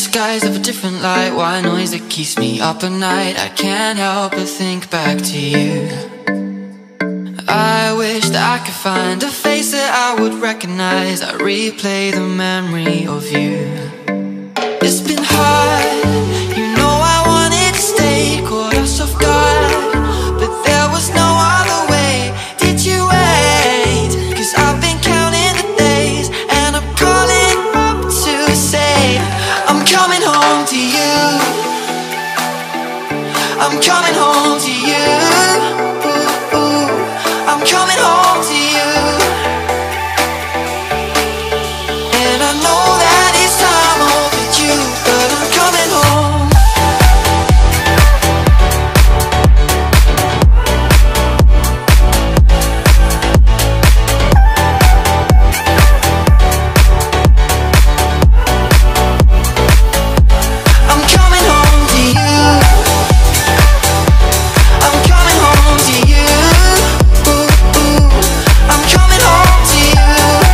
skies have a different light, white noise that keeps me up at night. I can't help but think back to you. I wish that I could find a face that I would recognize. I replay the memory of you. It's been hard, you know I wanted to stay, caught us off guard, but there was no other way. Did you wait? 'Cause I've been counting the days, and I'm calling up to say I'm coming home to you. I'm coming home to you. I'm coming home to you. And I know that it's time overdue, but I'm coming home. I'm coming home to you. I'm coming home to you. I'm coming home to you.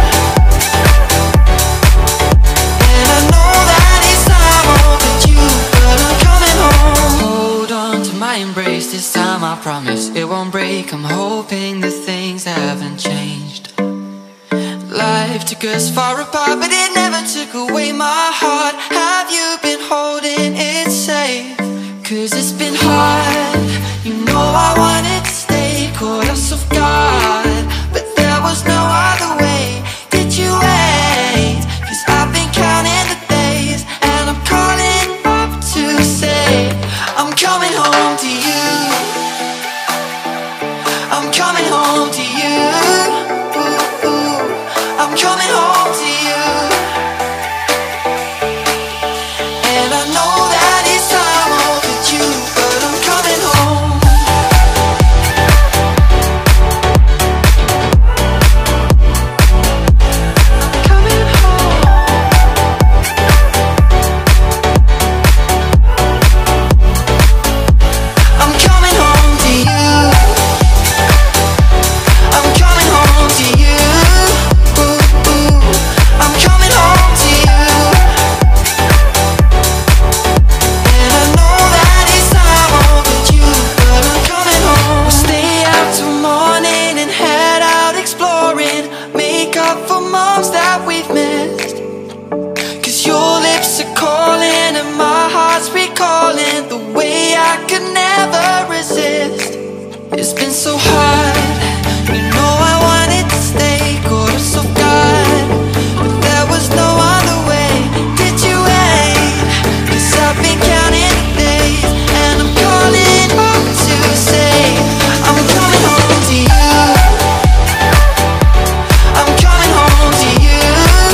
And I know that it's time overdue, but I'm coming home. Hold on to my embrace, this time I promise it won't break. I'm hoping that things haven't changed. Life took us far apart, but it never took away my heart. Have you been holding it safe? 'Cause it's been hard, you know I wanted to stay, caught us off guard, but there was no other way. Did you wait? 'Cause I've been counting the days, and I'm calling up to say I'm coming home to you. I'm coming home to you. I'm coming home to you. And I know that it's time overdue, but I'm coming home. Coming home. I'm coming home to you. I'm coming home to you. I'm coming home to you. And I know that it's time overdue, but I'm coming home. We'll stay out till morning and head out exploring, make up for moms that we've missed. 'Cause your lips are calling and my heart's recalling the way I could never resist. It's been so hard, you know I wanted to stay, caught us off guard, but there was no other way. Did you wait? 'Cause I've been counting the days, and I'm calling up to say I'm coming home to you. I'm coming home to you.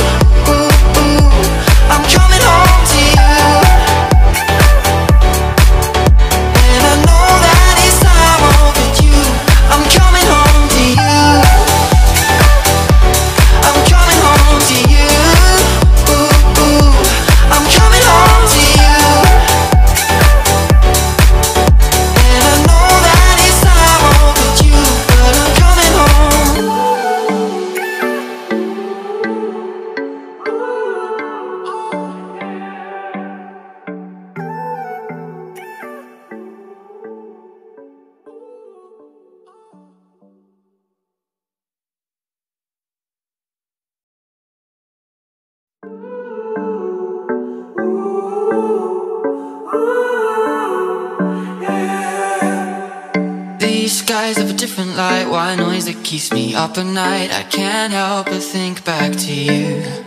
I'm coming home to you. And I know that it's time overdue. I'm coming home to you. I'm coming home to you. I'm coming home to you. And I know that it's time overdue, but I'm coming home. These skies have a different light, white noise that keeps me up at night. I can't help but think back to you.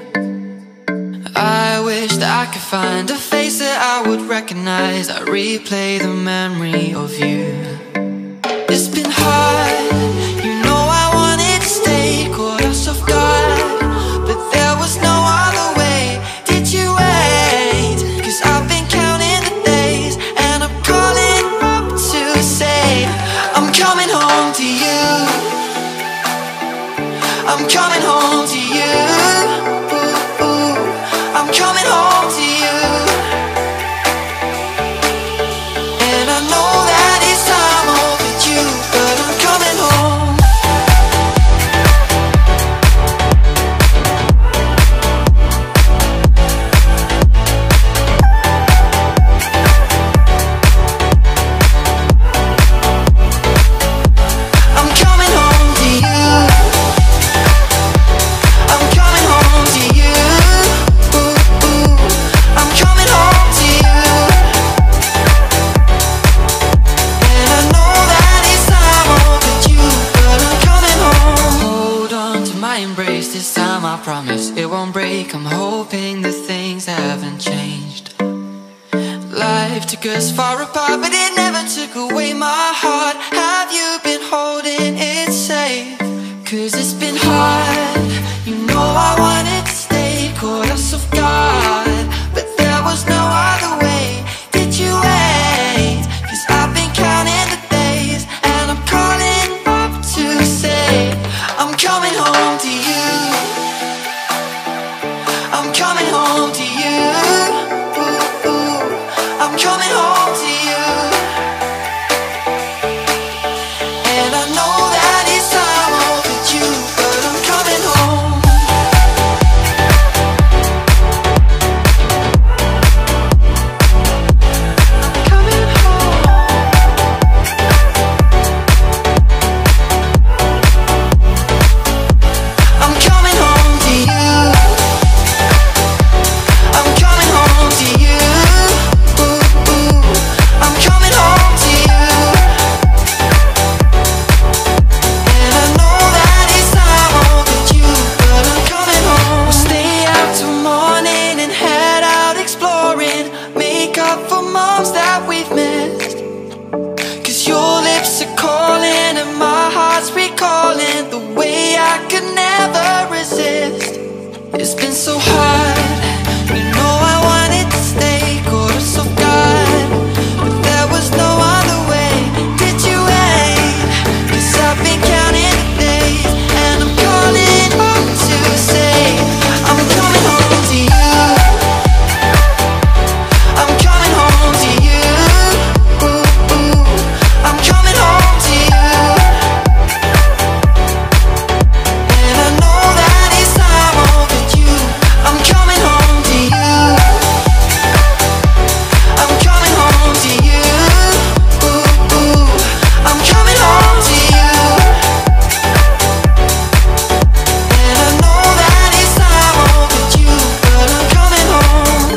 I wish that I could find a face that I would recognize. I replay the memory of you. It's been hard, you know I wanted to stay, caught us off guard, but there was no other way. Did you wait? 'Cause I've been counting the days, and I'm calling up to say I'm coming home to you. I'm coming home to you. I'm coming home to you. And I know that it's time overdue, but I'm coming home. my embrace. This time I promise it won't break. I'm hoping that things haven't changed. Life took us far apart, but it never took away my heart. Have you been holding it safe? 'Cause it's been hard. You know I wanted to stay, caught us off guard, but there was no other way. Did you wait? 'Cause I've been counting the days, and I'm calling up to say I'm coming home to you. I'm coming home to you. Ooh, ooh. I'm coming home to you. And I know that it's time overdue, but I'm coming home. It's been so hard. You know I wanted to stay, caught us off guard, but there was no other way. Did you wait? 'Cause I've been counting the days, and I'm calling up to say I'm coming home to you. I'm coming home to you. Ooh, ooh. I'm coming home to you. And I know that it's time overdue. I'm coming home to you. I'm coming home to you. Ooh, ooh. I'm coming home to you. And I know that it's time overdue, but I'm coming home.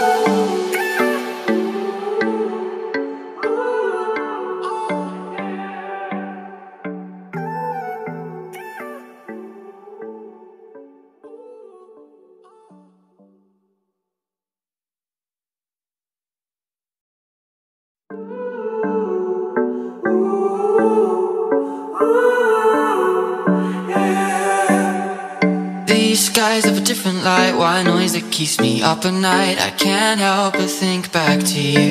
These skies have a different light, white noise that keeps me up at night. I can't help but think back to you.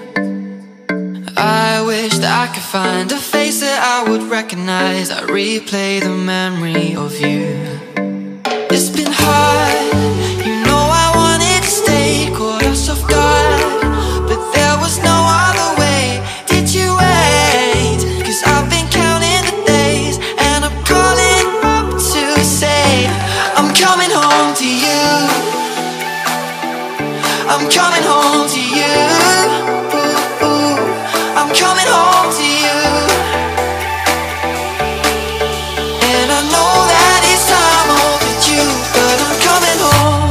I wish that I could find a face that I would recognize. I replay the memory of you. It's been hard. You know I wanted to stay, caught us off guard, but there was no other way. Did you wait? 'Cause I've been counting the days, and I'm calling up to say I'm coming home to you. I'm coming home to you. Ooh, ooh. I'm coming home to you. And I know that it's time overdue, but I'm coming home.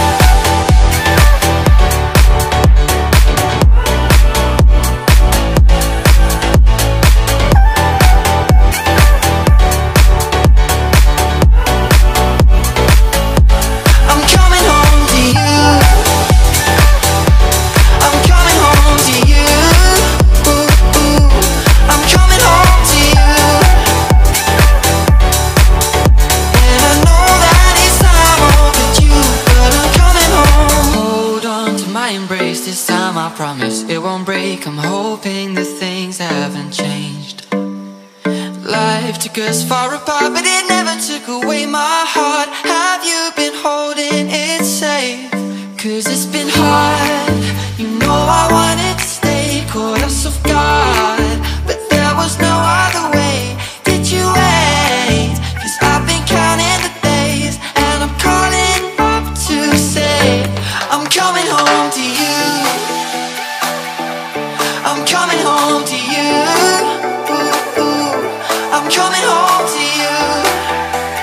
I'm coming home to you. I'm coming home to you. Ooh, ooh. I'm coming home to you. And I know that it's time overdue, but I'm coming home. Hold on to my embrace. This time I promise it won't break. I'm hoping that things haven't changed. Life took us far apart, but it never took away my heart. Have you been holding it safe? 'Cause it's been hard. You know I wanted to stay, caught us off guard, but there was no other way. Did you wait? 'Cause I've been counting the days, and I'm calling up to say I'm coming home to you. I'm coming home to you. Ooh, ooh. I'm coming home to you.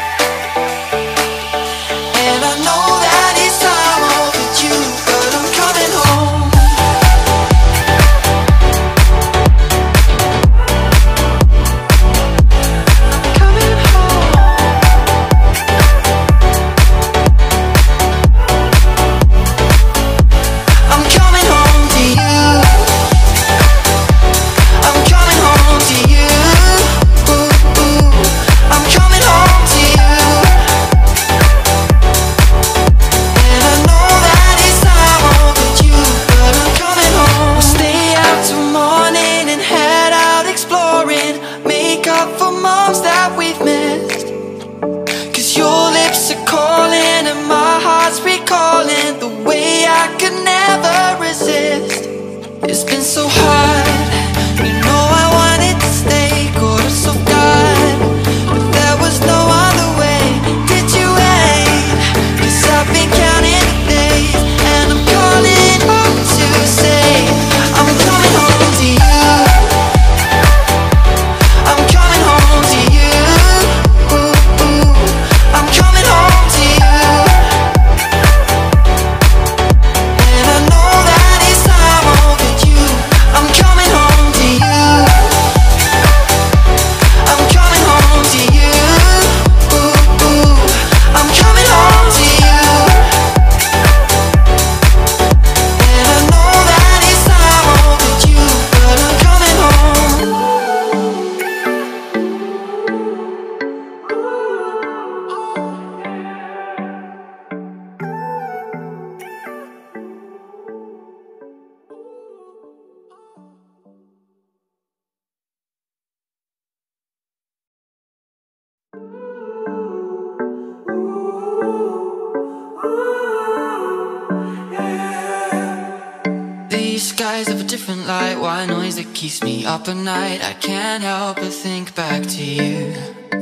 eyes of a different light. Why noise that keeps me up at night? I can't help but think back to you.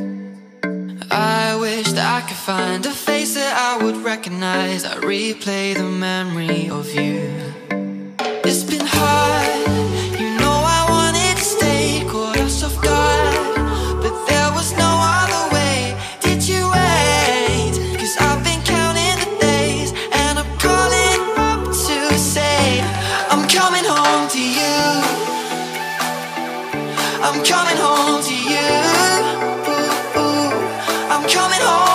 I wish that I could find a face that I would recognize. I replay the memory of you. It's been hard, you know I wanted to stay, caught us off guard, but there was no other way. Did you wait? 'Cause I've been counting the days, and I'm calling up to say I'm coming home to you. I'm coming home to you. I'm coming home.